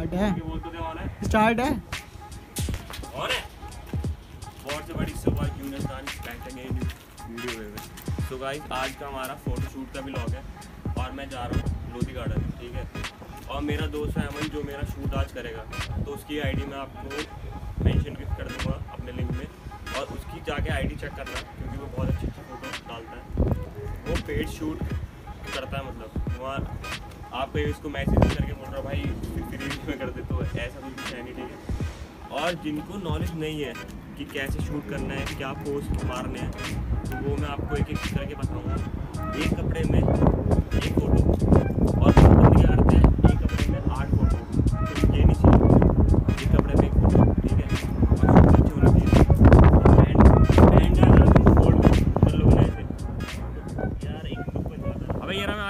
Start है, बोल तो दे ऑन है, स्टार्ट है, ऑन है। बहुत से बड़ी सवाल क्यों ना वीडियो में। तो गाइस आज का हमारा फोटोशूट का व्लॉग है और मैं जा रहा हूँ लोधी गार्डन, ठीक है। और मेरा दोस्त है अमन जो मेरा शूट आज करेगा, तो उसकी आईडी मैं आपको मेंशन कर दूँगा अपने लिंक में, और उसकी जाके आईडी चेक करना क्योंकि वो बहुत अच्छी फ़ोटो डालता है। वो पेड शूट करता है, मतलब वहाँ आप इसको मैसेज करके बोल रहा भाई फ्री में कर दे, तो ऐसा कुछ है नहीं, ठीक है। और जिनको नॉलेज नहीं है कि कैसे शूट करना है, क्या पोस्ट मारने हैं, तो वो मैं आपको एक एक करके बताऊँगा। एक कपड़े में एक फ़ोटो, और बंदे क्या करते हैं एक कपड़े में 8 फ़ोटो, तो ये नहीं चाहिए। एक कपड़े में एक फ़ोटो, ठीक है, और शूट अच्छी होनी चाहिए। एंड ज़्यादा तुम फोल्ड कर लो ना ऐसे यार, एक लुक बन जाता है। अबे ये रहा मैं,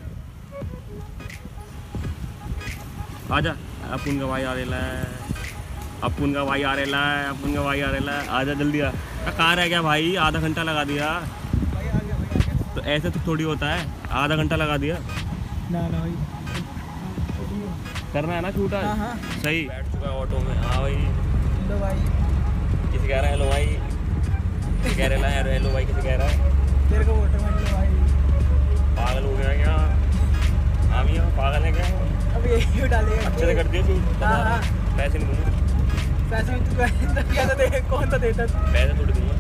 आजा अपन का भाई आ रेला है, अपन का भाई आ रेला है, अपन का भाई आ रेला है, आजा जल्दी आ। कहाँ रह गया भाई, आधा घंटा लगा दिया। भाई आ गया। तो ऐसे तो थोड़ी होता है, आधा घंटा लगा दिया। ना भाई करना है ना शूट आज। हाँ। सही बैठ चुका है ऑटो में। हाँ भाई, हेलो भाई, किसी कह रहा है हेलो भाई, किसी कह रहा है हेलो भाई, किसी कह रहा है तेरे को वोटर में हेलो भाई। पागल हो गया क्या? हम ही पागल है क्या? अब यही डालेगा अच्छे से कर दिया शूट। हाँ। पैसे नहीं दूंगा, पैसे भी तू क्या दे, कौन सा देता तू? पैसे थोड़ी दूंगा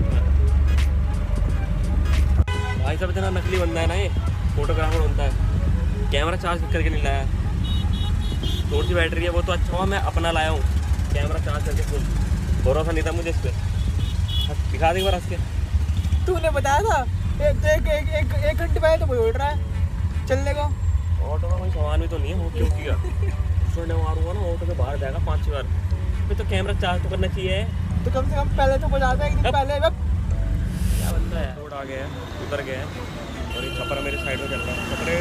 भाई। सब इतना नकली बंदा है ना ये, फोटोग्राफर बनता है। कैमरा चार्ज करके नहीं लाया, थोड़ी सी बैटरी है वो तो अच्छा हुआ मैं अपना लाया हूँ, कैमरा चार्ज करके फुल। भरोसा नहीं था मुझे इस पर। दिखा दे एक बार हंस के। तूने बताया था एक घंटे पहले तो कोई उड़ रहा है चलने को। ऑटो का कोई सामान भी तो नहीं है, वो क्यों किया? उसने मारूंगा ना ऑटो के बाहर जाएगा 5 बार। फिर तो कैमरा चार्ज तो करना चाहिए। तो कम से कम पहले तो बजा एक दिन पहले। क्या बंदा है, रोड आ गया है, उतर गया है, और ये छपरा मेरे साइड में चल रहा है। छपरे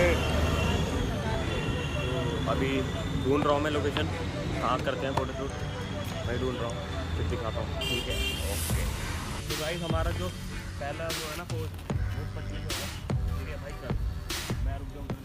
तो अभी ढूंढ रहा हूँ मैं लोकेशन, कहाँ करते हैं फोटोशूट, मैं ढूंढ रहा हूँ, फिर दिखाता हूँ, ठीक है। ओके तो गाइस हमारा जो पहला जो है ना पोस्ट वो 25 होगा, ठीक है भाई। चल मैं रुक जाऊँगा।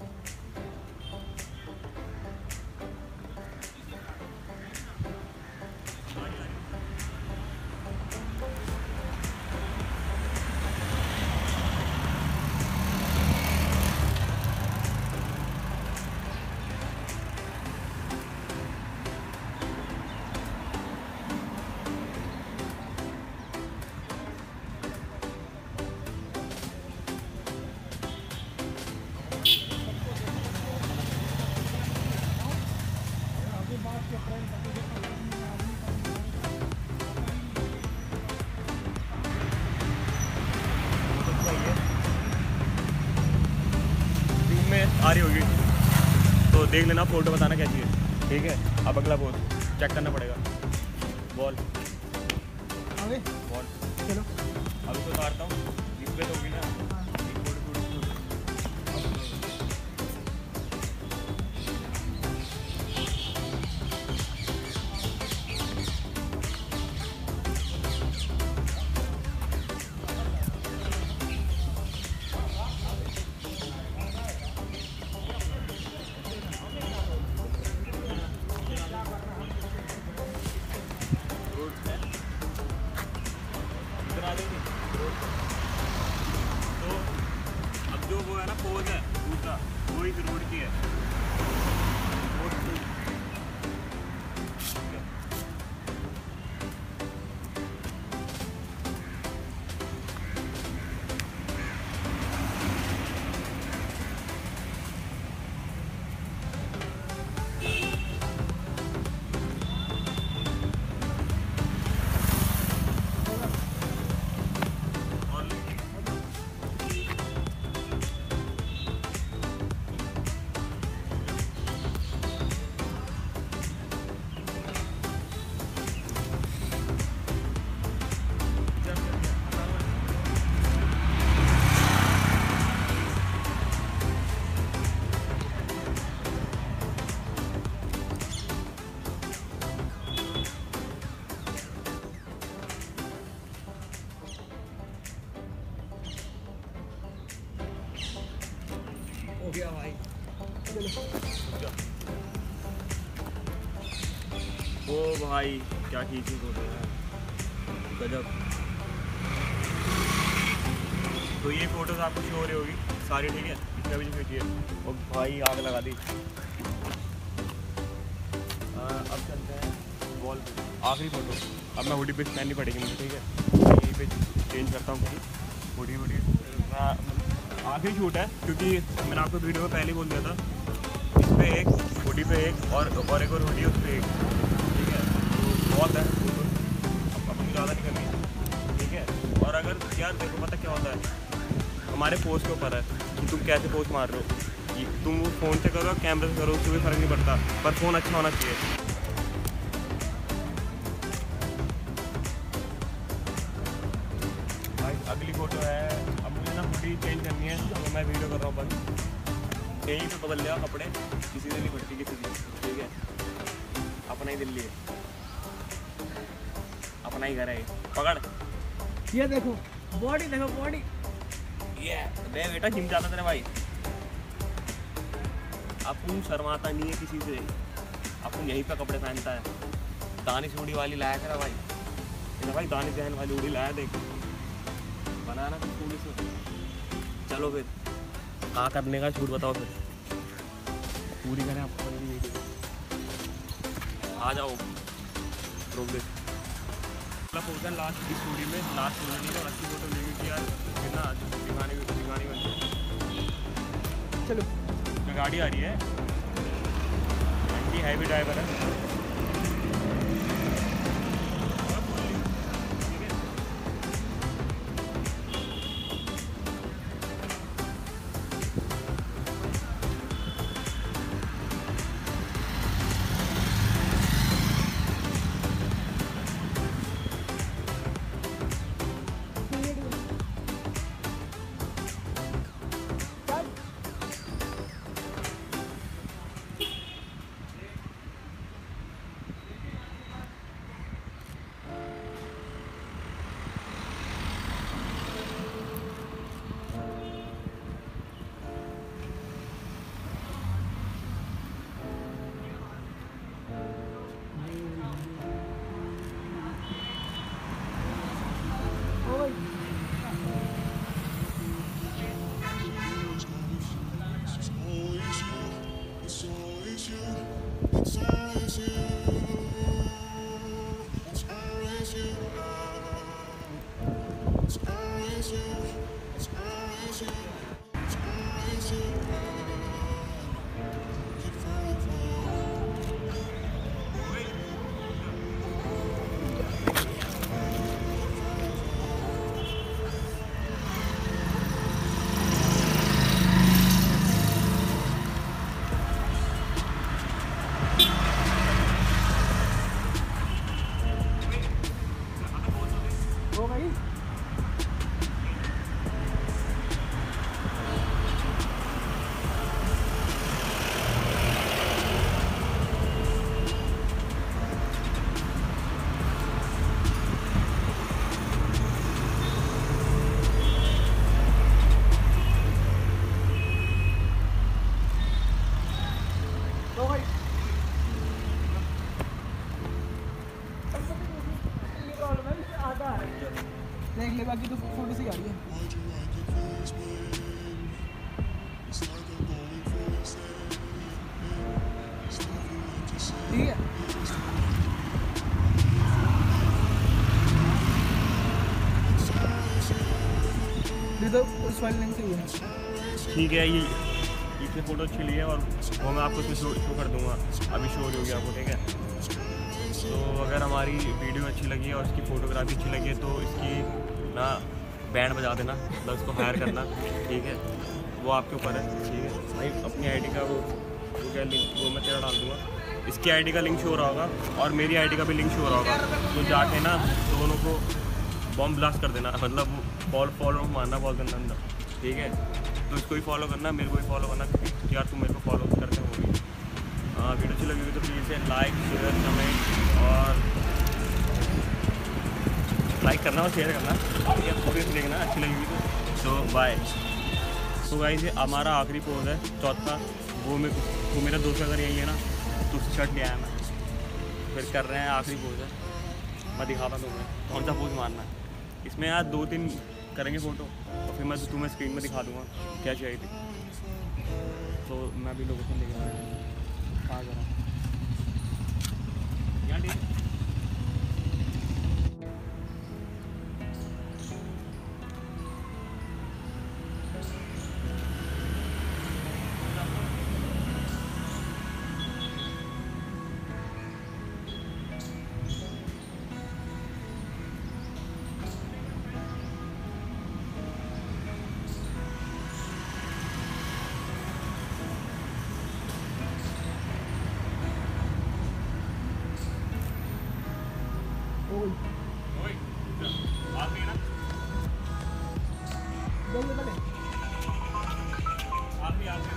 आ रही होगी तो देख लेना, फोटो बताना कैसी है, ठीक है। अब अगला पोस्ट चेक करना पड़ेगा। बॉल बॉल चलो अभी तो उतारता हूँ, डिस्प्ले तो होगी ना। तो अब जो वो है ना पोज है दूसरा, वो इस रोड की है। हो गया भाई। ओ भाई क्या खींची फोटो है, गजब। तो ये फोटोज आपको शो हो रही होगी सारी, ठीक है। इसमें भी जो खींची है और भाई आग लगा दी। अब चलते हैं वॉल पे, आखिरी फोटो। अब मैं हुडी पे पहननी पड़ेगी मुझे, ठीक है। यहीं पे चेंज करता हूँ हुडी आखिरी शूट है, क्योंकि मैंने आपको वीडियो में पहले ही बोल दिया था, इस पर एक, हुडी पे एक और एक और हुडी उस पर एक, ठीक है। तो बहुत है फोटो, अपनी ज़्यादा नहीं करनी, ठीक है। और अगर यार देखो पता क्या होता है, हमारे पोस्ट के ऊपर है कि तुम कैसे पोस्ट मार रहे हो। तुम फ़ोन से करो कैमरे से करो, उससे कोई फ़र्क नहीं पड़ता, पर फ़ोन अच्छा होना चाहिए। अगली फ़ोटो है, अब मुझे ना हुडी चेंज करनी है, तो मैं वीडियो कर रहा हूँ बस। यहीं पे बदल लिया कपड़े, किसी से नहीं पड़ती किसी की, ठीक है। अपना ही दिल्ली है, अपना ही घर है। पकड़, ये देखो बॉडी, देखो बॉडी। ये दे बेटा, जिम जाता तेरे भाई। अपन शर्माता नहीं है किसी से, अपन यहीं पे कपड़े पहनता है। दानिश उड़ी वाली लाया करा भाई, भाई दानिश जहन वाली उड़ी लाया, देख बनाना तो पूरी से। चलो फिर कहाँ करने का शूट बताओ फिर, पूरी करें आपको वीडियो। आ जाओ रोक दे। फोटो लास्ट की स्टोरी में, लास्ट स्टोरी में अच्छी फोटो लेंगे कि यार कितना दिखाने में। चलो गाड़ी आ रही है, एंटी हैवी ड्राइवर है। देख ले, बाकी तो फोटो से ही आ रही है। ठीक है, ये तो उस वाले लेंस से ही है। ठीक है, ये इसमें फ़ोटो अच्छी ली है और वो मैं आपको इसमें शो कर दूँगा, अभी शो हो गया आपको, ठीक है। तो अगर हमारी वीडियो अच्छी लगी है और इसकी फ़ोटोग्राफी अच्छी लगी है तो इसकी ना बैंड बजा देना, मतलब उसको हायर करना, ठीक है। वो आपके ऊपर है, ठीक है भाई। अपनी आईडी का वो क्या लिंक, वो मैं तेरा डाल दूँगा। इसकी आईडी का लिंक शो हो रहा होगा और मेरी आईडी का भी लिंक शो हो रहा होगा, तो जाके ना दोनों को बॉम्ब ब्लास्ट कर देना, मतलब फॉलो मारना बहुत गंदा अंदर, ठीक है। तो इसको ही फॉलो करना, मेरे को भी फॉलो करना, क्योंकि यार तुम मेरे को फॉलो करते होगी। वीडियो अच्छी लगी हुई तो प्लीज़ लाइक शेयर कमेंट और लाइक करना और शेयर करना, ठीक है। पूरी देखना, अच्छी लगी हुई तो बाय। तो गाइस ये हमारा आखिरी पोज है, चौथा। वो मेरा दोस्त अगर यही है ना तो उससे शर्ट ले आया मैं। फिर कर रहे हैं आखिरी पोज है, मैं दिखाता हूँ तुम्हें कौन सा पोज मारना है। इसमें यार 2-3 करेंगे फ़ोटो और फिर मैं तुम्हें स्क्रीन में दिखा दूँगा क्या चाहिए थी। तो मैं भी लोकेशन लेके आया आ जरा यहाँ ठीक। ओए आ गई ना, आ गई।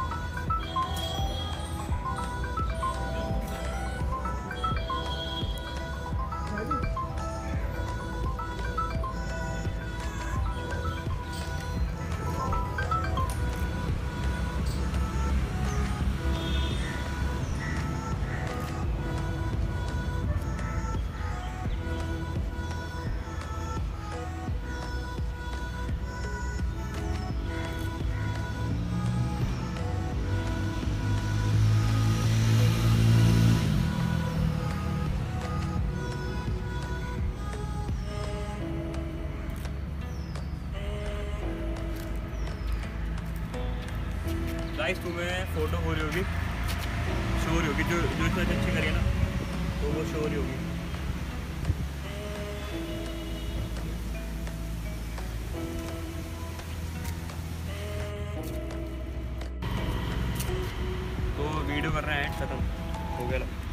गाइस तुम्हें फ़ोटो हो रही होगी, शो हो रही होगी, जो जो इसमें अच्छी करिए ना तो वो शो हो रही होगी। तो वीडियो कर रहे हैं, खत्म हो गया।